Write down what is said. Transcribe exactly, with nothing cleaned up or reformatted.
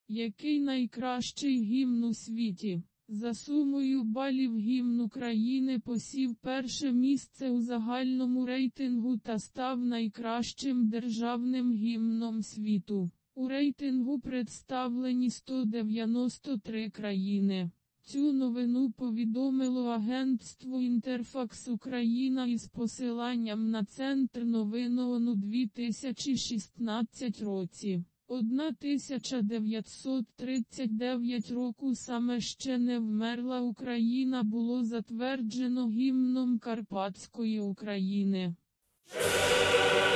Який найкращий гімн у світі? За сумою балів гімн України посів перше місце у загальному рейтингу та став найкращим державним гімном світу. У рейтингу представлені сто дев'яносто три країни. Цю новину повідомило агентство Інтерфакс Україна із посиланням на Центр новин ООН у дві тисячі шістнадцятому році. тисяча дев'ятсот тридцять дев'ятого року саме ще не вмерла Україна було затверджено гімном Карпатської України.